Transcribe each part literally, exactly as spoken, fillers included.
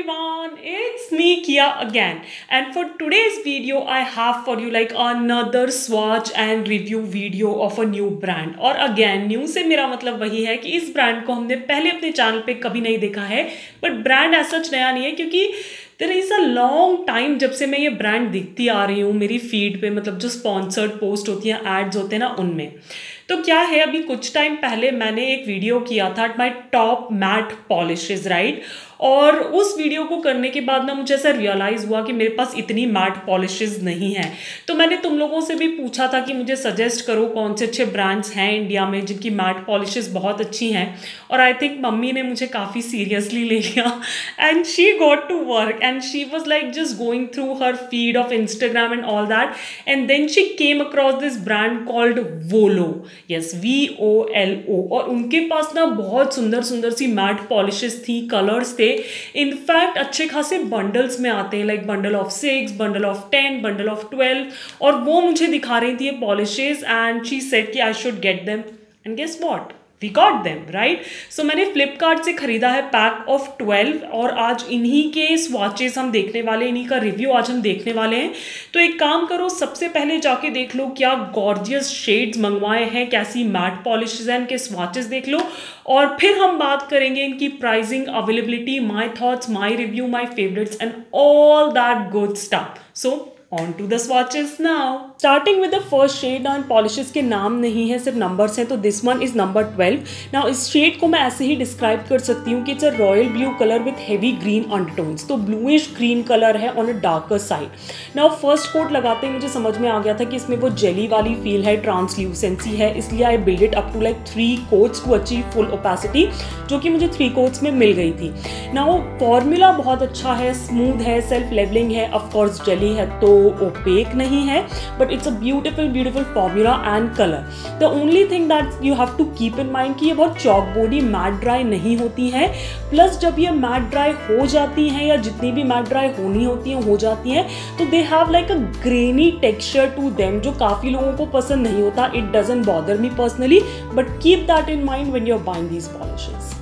everyone, it's me Kia again, and for today's video I have for you like another swatch and review video of a new brand। और again new से मेरा मतलब वही है कि इस brand को हमने पहले अपने चैनल पे कभी नहीं देखा है, बट ब्रांड ऐसा सच नया नहीं है क्योंकि there is a long time जब से मैं ये ब्रांड दिखती आ रही हूँ मेरी फीड पे, मतलब जो स्पॉन्सर्ड पोस्ट होती हैं, एड्स होते हैं ना, उनमें। तो क्या है, अभी कुछ टाइम पहले मैंने एक वीडियो किया था my top matte polishes, right. और उस वीडियो को करने के बाद ना मुझे ऐसा रियलाइज़ हुआ कि मेरे पास इतनी मैट पॉलिशेज नहीं हैं। तो मैंने तुम लोगों से भी पूछा था कि मुझे सजेस्ट करो कौन से अच्छे ब्रांड्स हैं इंडिया में जिनकी मैट पॉलिशेज बहुत अच्छी हैं। और आई थिंक मम्मी ने मुझे काफ़ी सीरियसली ले लिया and she got to work and she was like just going through her feed of Instagram and all that, and then she came across this brand called Volo, yes V O L O. और उनके पास ना बहुत सुंदर सुंदर सी matte polishes थी, colours थे, इनफैक्ट अच्छे खासे बंडल्स में आते हैं, like bundle of six, bundle of ten, bundle of twelve. और वो मुझे दिखा रही थी ये पॉलिशेज एंड शी सेड कि I should get them, and guess what, we got them, right. So मैंने फ्लिपकार्ट से खरीदा है पैक ऑफ ट्वेल्व, और आज इन्हीं के स्वॉचेस हम देखने वाले, इन्हीं का रिव्यू आज हम देखने वाले हैं। तो एक काम करो, सबसे पहले जाके देख लो क्या गॉर्जियस शेड्स मंगवाए हैं, कैसी मैट पॉलिशेज हैं, इनके स्वॉचेस देख लो, और फिर हम बात करेंगे इनकी pricing, availability, my thoughts, my review, my favourites and all that good stuff. So on to the swatches now. Starting with the first shade, now polishes के नाम नहीं है, सिर्फ नंबर्स हैं, तो this one is number twelve. Now इस shade को मैं ऐसे ही डिस्क्राइब कर सकती हूँ कि it's a royal blue color with heavy green undertones, तो bluish green color है on a darker side. Now first coat लगाते ही मुझे समझ में आ गया था कि इसमें वो जेली वाली फील है, ट्रांसल्यूसेंसी है, इसलिए I build it up to like three coats to achieve full opacity, जो कि मुझे थ्री कोट्स में मिल गई थी। नाउ फॉर्मूला बहुत अच्छा है, स्मूथ है, सेल्फ लेवलिंग है, ऑफकोर्स जेली है तो ओपेक नहीं है, but it's a beautiful beautiful formula and colour. The only thing that you have to keep in mind कि ये बहुत चॉक बॉडी मैट ड्राई नहीं होती है, प्लस जब ये मैट ड्राई हो जाती हैं या जितनी भी मैट ड्राई होनी होती हैं हो जाती हैं, तो they have like a grainy texture to them, जो काफ़ी लोगों को पसंद नहीं होता। It doesn't bother me personally, but keep that in mind when you are buying these polishes.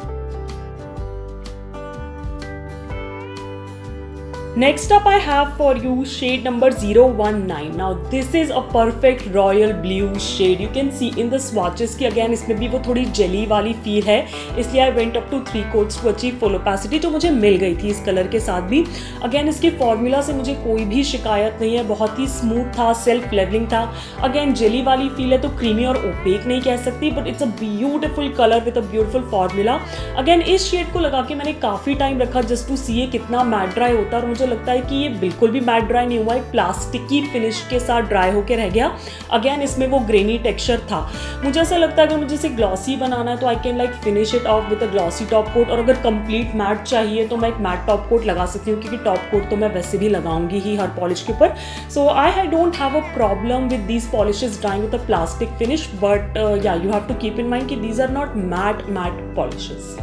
Next up I have for you shade number zero one nine. Now this is a perfect royal blue shade. You can see in the swatches कि again इसमें भी वो थोड़ी jelly वाली feel है, इसलिए I went up to three coats to achieve full opacity, जो मुझे मिल गई थी इस कलर के साथ भी। Again इसके फॉर्मूला से मुझे कोई भी शिकायत नहीं है, बहुत ही स्मूथ था, सेल्फ लेवलिंग था। Again jelly वाली feel है तो क्रीमी और ओपेक नहीं कह सकती, but it's a beautiful colour with a beautiful formula. Again इस शेड को लगा के मैंने काफ़ी टाइम रखा जस्ट टू सी ये कितना मैट ड्राई होता है, और मुझे लगता है कि ये बिल्कुल भी मैट ड्राई नहीं हुआ, एक प्लास्टिकी फिनिश के साथ ड्राई होकर रह गया। अगेन इसमें वो ग्रेनी टेक्सचर था। मुझे ऐसा लगता है अगर मुझे इसे ग्लॉसी बनाना है तो I can like finish it off with a glossy top coat, और अगर कंप्लीट मैट चाहिए तो मैं एक मैट टॉप कोट लगा सकती हूँ, क्योंकि टॉप कोट तो मैं वैसे भी लगाऊंगी ही हर पॉलिश के ऊपर। So I don't have a problem with these polishes drying with a plastic finish, but yeah you have to keep in mind कि these are not matte matte polishes.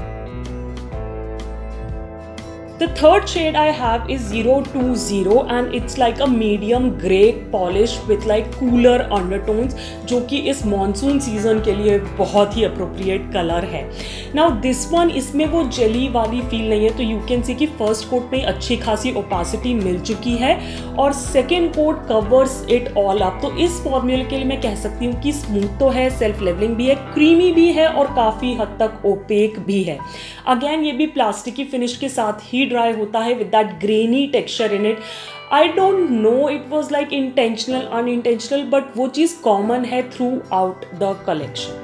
The third shade I have is zero two zero and it's like a medium grey polish with like cooler undertones, जो कि इस monsoon season के लिए बहुत ही appropriate colour है। Now this one, इसमें वो जेली वाली फील नहीं है, तो you can see कि फर्स्ट कोट में अच्छी खासी ओपासिटी मिल चुकी है और second coat covers it all up. तो इस फॉर्मूले के लिए मैं कह सकती हूँ कि स्मूथ तो है, सेल्फ लेवलिंग भी है, क्रीमी भी है और काफ़ी हद तक ओपेक भी है। अगेन ये भी प्लास्टिकी फिनिश के साथ ही ड्राई होता है with that grainy texture in it. I don't know it was like intentional unintentional, but वो चीज़ कॉमन है throughout the collection.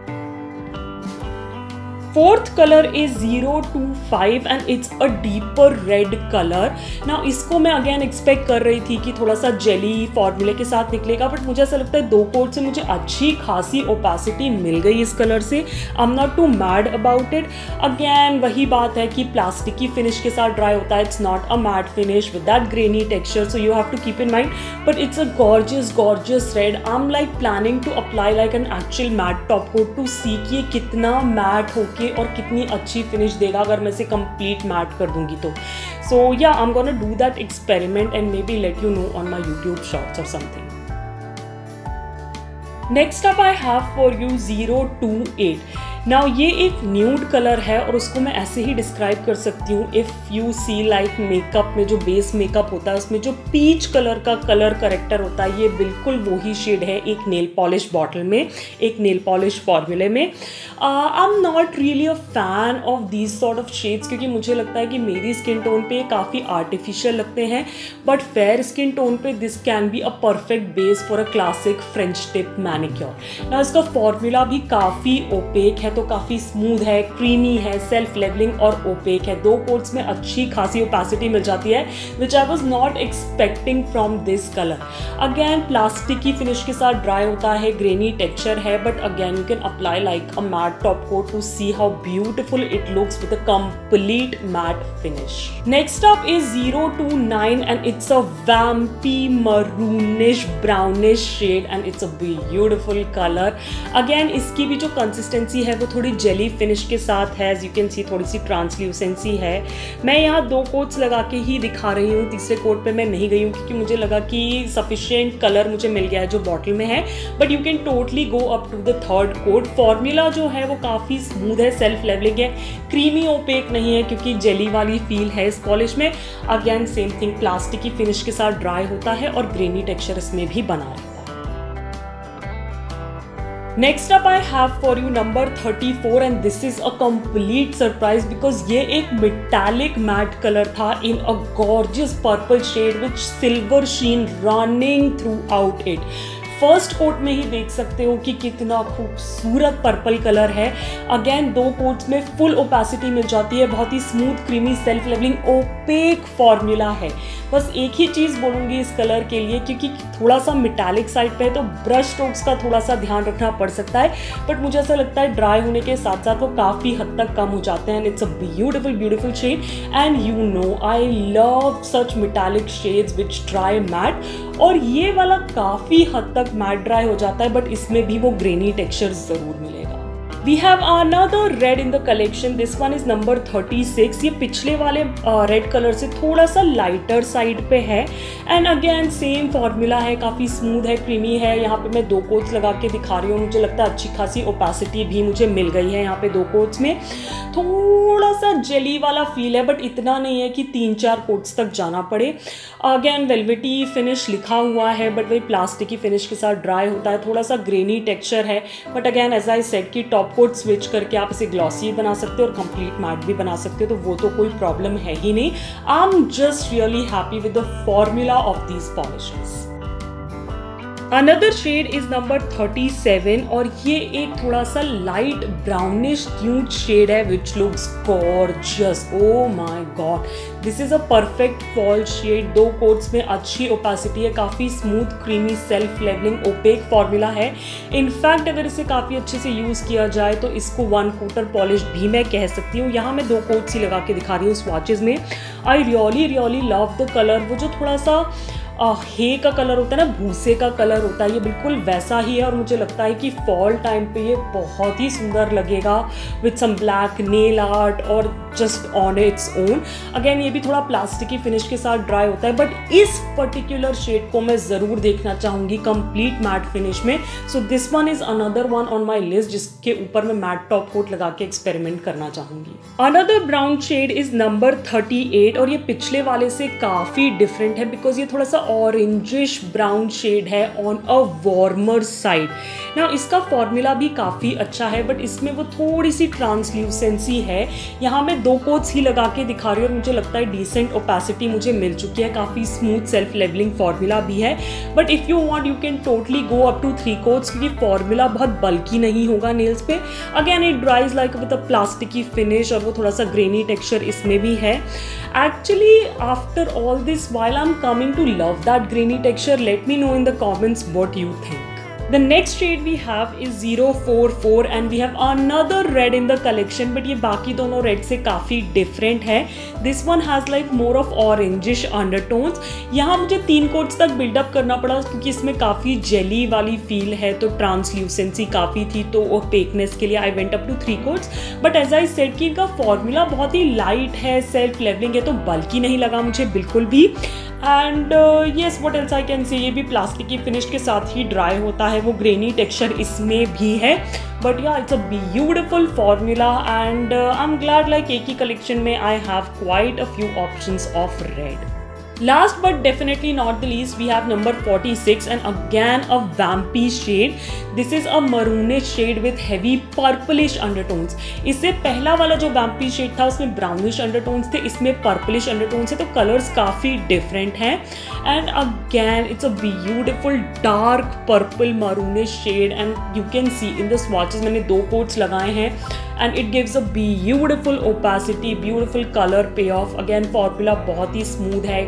Fourth colour is zero two five and it's a deeper red colour. Now इसको मैं again expect कर रही थी कि थोड़ा सा जेली फॉर्मूले के साथ निकलेगा, बट मुझे ऐसा लगता है दो कोट से मुझे अच्छी खासी ओपेसिटी मिल गई इस कलर से। I am not too mad about it. Again वही बात है कि प्लास्टिकी फिनिश के साथ ड्राई होता है, it's not a matte finish with that grainy texture, so you have to keep in mind, but it's a gorgeous gorgeous red. I am like planning to apply like an actual matte top coat to see कि ये कितना mat हो और कितनी अच्छी finish देगा अगर मैं इसे कंप्लीट मैट कर दूंगी तो। So yeah I am gonna do that experiment and maybe let you know on my YouTube shorts और something. Next up I have for you zero two eight. Now ये एक nude colour है और उसको मैं ऐसे ही describe कर सकती हूँ, if you see like makeup में जो बेस मेकअप होता है उसमें जो पीच कलर का कलर करेक्टर होता है, ये बिल्कुल वही शेड है एक नेल पॉलिश बॉटल में, एक नेल पॉलिश फॉर्मूले में। I am not really a fan of these sort of shades, क्योंकि मुझे लगता है कि मेरी स्किन टोन पे काफ़ी आर्टिफिशियल लगते हैं, बट फेयर स्किन टोन पे this can be a perfect base for a classic French tip manicure. ना इसका फॉर्मूला भी काफ़ी ओपेक है, तो काफ़ी स्मूथ है, क्रीमी है, सेल्फ लेवलिंग और ओपेक है। दो कोट्स में अच्छी खासी ओपेसिटी मिल जाती है, which I was not expecting from this colour. Again plastic की फिनिश के साथ ड्राई होता है, ग्रेनी टेक्सचर है, but again you can apply like a matte top coat to see how beautiful it looks with a complete matte finish. Next up is zero two nine and it's a vampy maroonish brownish shade and it's a beautiful colour. Again इसकी भी जो consistency है वो थोड़ी jelly finish के साथ है, as you can see थोड़ी सी ट्रांसल्यूसेंसी है। मैं यहाँ दो कोट्स लगा के ही दिखा रही हूँ, तीसरे कोट पे मैं नहीं गई हूँ क्योंकि मुझे लगा कि सफिशिएंट कलर मुझे मिल गया है जो बॉटल में है, but you can totally go up to the third coat. Formula जो है वो काफ़ी स्मूथ है, सेल्फ लेवलिंग है, क्रीमी ओपेक नहीं है क्योंकि जेली वाली फील है इस पॉलिश में। अगेन सेम थिंग, प्लास्टिक की फिनिश के साथ ड्राई होता है और ग्रेनी टेक्सचर इसमें भी बना रहता है। Next up I have for you number thirty four and this is a complete surprise because ये एक मेटालिक मैट कलर था in a gorgeous purple shade which silver sheen running throughout it. First coat में ही देख सकते हो कि कितना खूबसूरत पर्पल कलर है। अगेन दो कोट्स में फुल ओपेसिटी मिल जाती है, बहुत ही smooth creamy self levelling opaque formula है। बस एक ही चीज़ बोलूँगी इस कलर के लिए, क्योंकि थोड़ा सा मेटालिक साइड पे है तो ब्रश स्ट्रोक्स का थोड़ा सा ध्यान रखना पड़ सकता है, बट मुझे ऐसा लगता है ड्राई होने के साथ साथ वो काफ़ी हद तक कम हो जाते हैं। It's a beautiful beautiful shade and you know I love such metallic shades which dry matte, और ये वाला काफ़ी हद तक मैट ड्राई हो जाता है, बट इसमें भी वो ग्रेनी टेक्सचर जरूर मिलेगा। We have another red in the collection. This one is number thirty six. ये पिछले वाले रेड uh, कलर से थोड़ा सा लाइटर साइड पे है एंड अगेन सेम फॉर्मूला है, काफ़ी स्मूथ है, क्रीमी है। यहाँ पे मैं दो कोट्स लगा के दिखा रही हूँ, मुझे लगता है अच्छी खासी ओपेसिटी भी मुझे मिल गई है यहाँ पे दो कोट्स में। थोड़ा सा जेली वाला फील है, बट इतना नहीं है कि तीन चार कोट्स तक जाना पड़े। अगेन वेलवेटी फिनिश लिखा हुआ है, बट वही प्लास्टिक की फिनिश के साथ ड्राई होता है, थोड़ा सा ग्रेनी टेक्सचर है, but again as I said कि टॉप कोट स्विच करके आप इसे ग्लॉसी बना सकते हो और कंप्लीट मैट भी बना सकते हो, तो वो तो कोई प्रॉब्लम है ही नहीं। I am just really happy with the formula of these polishes. Another shade is number thirty seven और ये एक थोड़ा सा लाइट ब्राउनिश न्यूड शेड है which looks gorgeous. Oh my God, this is a perfect fall shade. दो coats में अच्छी opacity है, काफ़ी smooth creamy self levelling opaque formula है। इनफैक्ट अगर इसे काफ़ी अच्छे से यूज़ किया जाए तो इसको वन कोटर पॉलिश भी मैं कह सकती हूँ। यहाँ मैं दो कोट्स ही लगा के दिखा रही हूँ स्वॉचेज में। I really really love the colour. वो जो थोड़ा सा हे का कलर होता है ना, भूसे का कलर होता है, ये बिल्कुल वैसा ही है और मुझे लगता है कि फॉल टाइम पे ये बहुत ही सुंदर लगेगा with some black nail art और just on its own. Again ये भी थोड़ा प्लास्टिक की फिनिश के साथ ड्राई होता है, बट इस पर्टिकुलर शेड को मैं ज़रूर देखना चाहूँगी कंप्लीट मैट फिनिश में। So this one is another one on my list जिसके ऊपर मैं मैट टॉप कोट लगा के एक्सपेरिमेंट करना चाहूँगी। Another brown shade is number thirty eight और ये पिछले वाले से काफ़ी डिफरेंट है बिकॉज ये थोड़ा सा ऑरेंजिश ब्राउन शेड है ऑन अ वार्मर साइड। ना इसका फॉर्मूला भी काफ़ी अच्छा है, बट इसमें वो थोड़ी सी ट्रांसल्यूसेंसी है। यहाँ मैं दो कोट्स ही लगा के दिखा रही हूँ और मुझे लगता है डिसेंट ओपेसिटी मुझे मिल चुकी है, काफ़ी स्मूथ सेल्फ लेवलिंग फॉर्मूला भी है। But if you want you can totally go up to three coats क्योंकि फॉर्मूला बहुत बल्कि नहीं होगा नेल्स पे। Again it dries like with a plastic की फिनिश और वो थोड़ा सा ग्रेनी टेक्सचर इसमें भी है। Actually after all this while I am coming to love that grainy texture, let me know in the comments what you think. The next shade we have is zero four four and we have another red in the collection, but ये बाकी दोनों red से काफ़ी different है। This one has like more of orangish undertones। यहाँ मुझे तीन quotes तक बिल्डअप करना पड़ा क्योंकि इसमें काफ़ी जेली वाली फील है, तो ट्रांसल्यूसेंसी काफ़ी थी, तो ओपेकनेस के लिए I went up to three coats. But as I said कि इनका फॉर्मूला बहुत ही लाइट है, सेल्फ लेवलिंग है, तो बल्कि नहीं लगा मुझे बिल्कुल भी। And yes what else I can say, ये भी प्लास्टिक की फिनिश के साथ ही ड्राई होता है, वो ग्रेनी टेक्सचर इसमें भी है, but yeah it's a beautiful formula and I am glad like एक ही कलेक्शन में I have quite a few options of red. Last but definitely not the least, we have number forty-six and again a vampy shade. This is a maroonish shade with heavy purplish undertones. इससे पहला वाला जो vampy shade था उसमें brownish undertones थे, इसमें purplish undertones है, तो colors काफ़ी different हैं. And again it's a beautiful dark purple maroonish shade and you can see in the swatches मैंने दो coats लगाए हैं and it gives a beautiful opacity, beautiful color payoff. Again formula बहुत ही smooth है,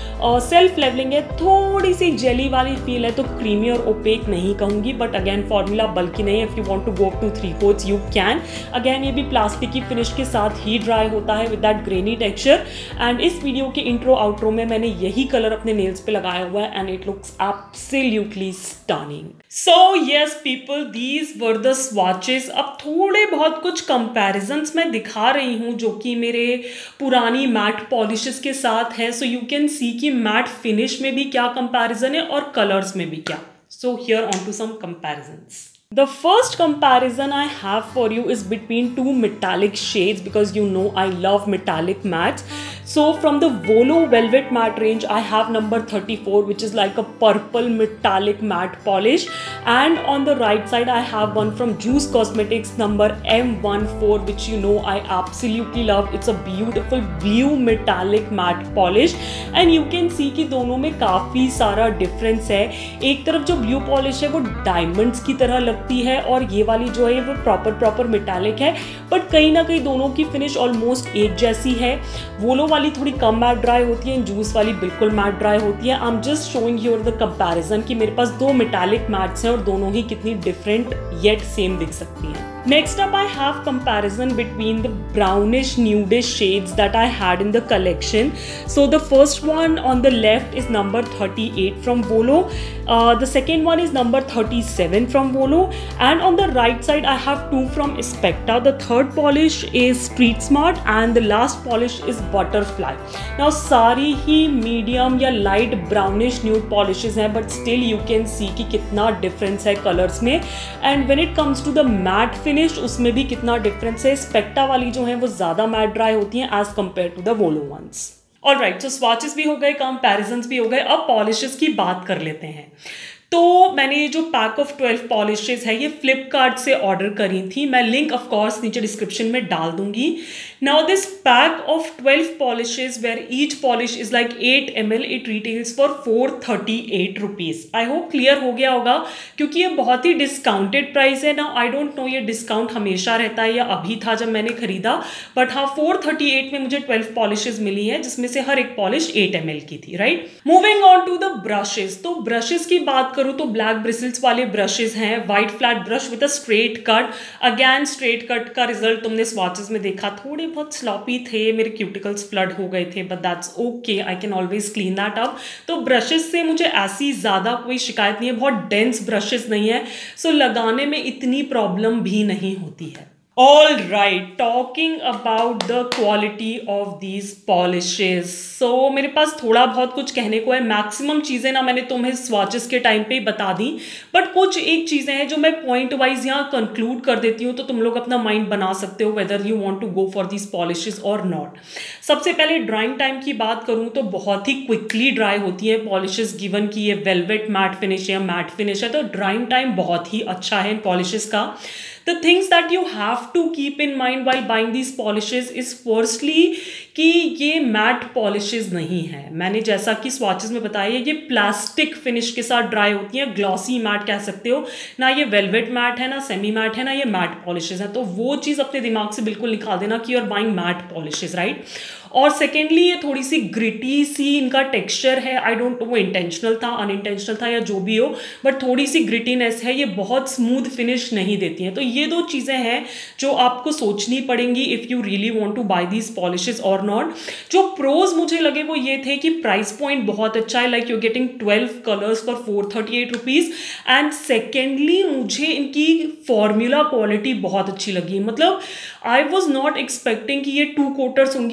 self uh, levelling है, थोड़ी सी jelly वाली फील है, तो क्रीमी और ओपेक नहीं कहूँगी, बट अगेन फॉर्मूला बल्कि नहीं. If you want to go to three coats you can. Again ये भी प्लास्टिक की फिनिश के साथ ही ड्राई होता है with that grainy texture. And इस वीडियो के इंट्रो आउट्रो में मैंने यही कलर अपने नेल्स पे लगाया हुआ है and it looks absolutely stunning. So yes people, these were the swatches. अब थोड़े बहुत कुछ कंपैरिजन्स मैं दिखा रही हूँ जो कि मेरे पुरानी मैट पॉलिशेस के साथ हैं. सो यू कैन सी कि मैट फिनिश में भी क्या कंपैरिजन है और कलर्स में भी क्या. So here on to some comparisons. The first comparison I have for you is between two metallic shades because you know I love metallic mattes. So from the Volo Velvet Matte range, I have number thirty-four, which is like a purple metallic matte polish. And on the right side, I have one from Juice Cosmetics, number M fourteen, which you know I absolutely love. It's a beautiful blue metallic matte polish. And you can see कि दोनों में काफ़ी सारा difference है. एक तरफ जो blue polish है वो diamonds की तरह लगती है और ये वाली जो है वो प्रॉपर प्रॉपर मेटालिक है, बट कहीं ना कहीं दोनों की फिनिश ऑलमोस्ट एक जैसी है. वोलो वाली थोड़ी कम मैट ड्राई होती है, जूस वाली बिल्कुल मैट ड्राई होती है. I am just showing you the comparison कि मेरे पास दो मेटालिक मैट्स हैं और दोनों ही कितनी डिफरेंट येट सेम दिख सकती हैं. Next up, I have comparison between the brownish nudish shades that I had in the collection. So the first one on the left is number thirty-eight from Volo. Uh, the second one is number thirty-seven from Volo. And on the right side, I have two from Specta. The third polish is Street Smart and the last polish is Butterfly. Now, सारी ही medium या light brownish nude polishes हैं, but still you can see कि कितना difference है colors में. And when it comes to the matte finish, उसमें भी कितना डिफरेंस है. स्पेक्टा वाली जो है वो ज्यादा मैट ड्राई होती हैं एज कंपेयर टू द वोलो वंस. ऑलराइट, सो स्वॉचेस भी हो गए, कंपैरिजन्स भी हो गए. अब पॉलिशेस की बात कर लेते हैं. तो मैंने ये जो पैक ऑफ ट्वेल्व पॉलिशेस है ये फ्लिपकार्ट से ऑर्डर करी थी. मैं लिंक ऑफ कोर्स नीचे डिस्क्रिप्शन में डाल दूंगी. Now this pack of twelve polishes where each polish is like eight M L, it retails for four thirty eight rupees. I hope clear हो गया होगा क्योंकि ये बहुत ही डिस्काउंटेड प्राइस है. ना आई डोंट नो ये डिस्काउंट हमेशा रहता है या अभी था जब मैंने खरीदा, बट हाँ फोर थर्टी एट में मुझे ट्वेल्व पॉलिशेस मिली है जिसमें से हर एक पॉलिश एट एम एल की थी. Right, moving on to the brushes. तो ब्रशेस की बात करूँ तो ब्लैक ब्रिसल्स वाले ब्रशेस हैं, white flat brush with a straight cut. Again straight cut का रिजल्ट तुमने स्वॉचेस में देखा, थोड़े बहुत स्लॉपी थे, मेरे क्यूटिकल्स फ्लड हो गए थे, but that's okay, I can always clean that up. तो ब्रशेस से मुझे ऐसी ज़्यादा कोई शिकायत नहीं है, बहुत डेंस ब्रशेस नहीं है, सो लगाने में इतनी प्रॉब्लम भी नहीं होती है. All right, talking about the quality of these polishes. So मेरे पास थोड़ा बहुत कुछ कहने को है. मैक्सिमम चीज़ें ना मैंने तुम्हें स्वॉचेस के टाइम पे ही बता दी, बट कुछ एक चीज़ें हैं जो मैं पॉइंट वाइज यहाँ कंक्लूड कर देती हूँ, तो तुम लोग अपना माइंड बना सकते हो whether you want to go for this polishes और नॉट. सबसे पहले ड्राइंग टाइम की बात करूँ तो बहुत ही क्विकली ड्राई होती है पॉलिशेस, गिवन कि ये वेलवेट मैट फिनिश या मैट फिनिश है, तो ड्राइंग टाइम बहुत ही अच्छा है इन पॉलिशेस का. The things that you have to keep in mind while buying these polishes is firstly कि ये मैट पॉलिशेस नहीं है. मैंने जैसा कि स्वॉचेस में बताया ये प्लास्टिक फिनिश के साथ ड्राई होती हैं, ग्लॉसी मैट कह सकते हो. ना ये वेलवेट मैट है, ना सेमी मैट है, ना ये मैट पॉलिशेस हैं. तो वो चीज़ अपने दिमाग से बिल्कुल निकाल देना कि you are buying matte polishes, right. और सेकेंडली ये थोड़ी सी ग्रिटी सी इनका टेक्सचर है. आई डोंट नो वो इंटेंशनल था अनइंटेंशनल था या जो भी हो, बट थोड़ी सी ग्रिटीनेस है. ये बहुत स्मूथ फिनिश नहीं देती हैं. तो ये दो चीज़ें हैं जो आपको सोचनी पड़ेंगी if you really want to buy these polishes और नॉट. जो प्रोज मुझे लगे वो ये थे कि प्राइस पॉइंट बहुत अच्छा है, like you getting twelve colours for four thirty eight rupees. And secondly मुझे इनकी फॉर्मूला क्वालिटी बहुत अच्छी लगी. मतलब आई वॉज नॉट एक्सपेक्टिंग कि ये टू कोटर्स होंगी या कुछ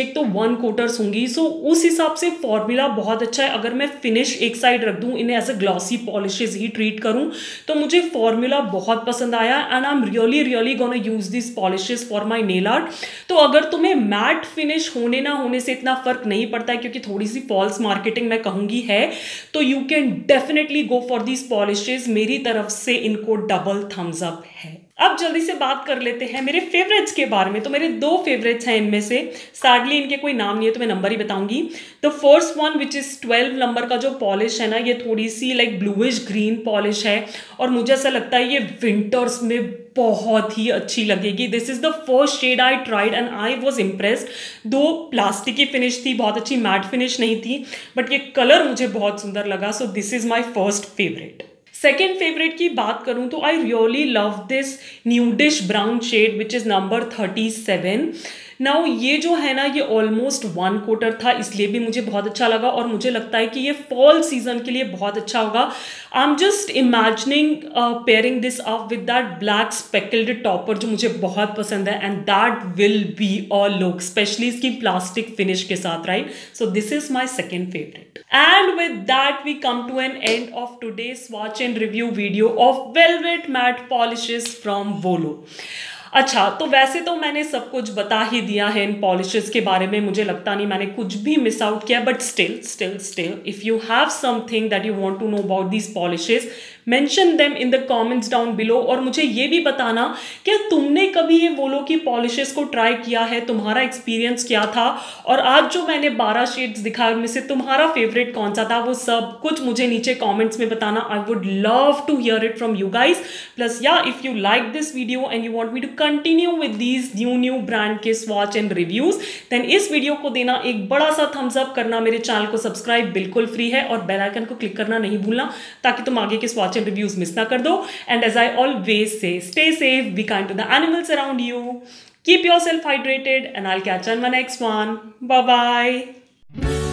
एक तो वन कोटर्स होंगी, सो उस हिसाब से फॉर्मूला बहुत अच्छा है। अगर मैं फिनिश एक साइड रख दूँ, इन्हें एज अ ग्लॉसी पॉलिशेज ही ट्रीट करूँ, तो मुझे फॉर्मूला बहुत पसंद आया and I am really really gonna use this polishes for my nail art. तो अगर तुम्हें मैट फिनिश होने ना होने से इतना फर्क नहीं पड़ता है, क्योंकि थोड़ी सी फॉल्स मार्केटिंग मैं कहूँगी है, तो you can definitely go for this polishes. मेरी तरफ से इनको डबल थम्स अप है। अब जल्दी से बात कर लेते हैं मेरे फेवरेट्स के बारे में। तो मेरे दो फेवरेट्स हैं इनमें से, सैडली इनके कोई नाम नहीं है तो मैं नंबर ही बताऊंगी। The first one which is twelve number का जो पॉलिश है ना, ये थोड़ी सी लाइक ब्लूइश ग्रीन पॉलिश है और मुझे ऐसा लगता है ये विंटर्स में बहुत ही अच्छी लगेगी। This is the first shade I tried and I was impressed. Though plastic की फिनिश थी, बहुत अच्छी मैट फिनिश नहीं थी, बट ये कलर मुझे बहुत सुंदर लगा। So this is my first favourite. Second favourite की बात करूं तो I really love this nudish brown shade which is number thirty seven. Now ये जो है ना, ये ऑलमोस्ट वन कोटर था, इसलिए भी मुझे बहुत अच्छा लगा और मुझे लगता है कि ये फॉल सीजन के लिए बहुत अच्छा होगा। I am just imagining pairing this up with that black speckled topper जो मुझे बहुत पसंद है, and that will be a look, specially इसकी प्लास्टिक फिनिश के साथ, right? So this is my second favourite. And with that we come to an end of today's swatch and review video of Velvet Matte Polishes from Volo. अच्छा, तो वैसे तो मैंने सब कुछ बता ही दिया है इन पॉलिशेस के बारे में, मुझे लगता नहीं मैंने कुछ भी मिस आउट किया, but still still still if you have something that you want to know about these polishes, mention them in the comments down below. और मुझे ये भी बताना क्या तुमने कभी ये वोलो की पॉलिशेस को ट्राई किया है, तुम्हारा एक्सपीरियंस क्या था, और आज जो मैंने बारह शेड्स दिखाए उनमें से तुम्हारा फेवरेट कौन सा था, वो सब कुछ मुझे नीचे कमेंट्स में बताना। I would love to hear it from you guys. Plus yeah if you like this video and you want me to continue with these new new brand के स्वॉच एंड रिव्यूज, देन इस video को देना एक बड़ा सा Thums up करना, मेरे channel को सब्सक्राइब बिल्कुल फ्री है, और बेल आइकन को क्लिक करना नहीं भूलना ताकि तुम आगे के swatch and reviews miss na kar do. And as I always say, stay safe, be kind to the animals around you, keep yourself hydrated, and I'll catch you on my next one. Bye bye.